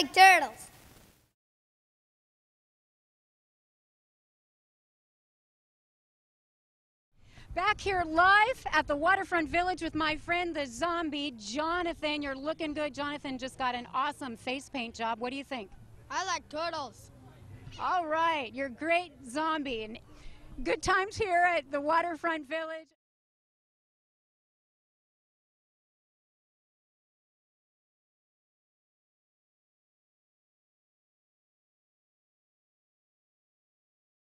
like turtles. Back here live at the Waterfront Village with my friend the zombie, Jonathan. You're looking good. Jonathan just got an awesome face paint job. What do you think? I like turtles. All right, you're a great zombie. And good times here at the Waterfront Village.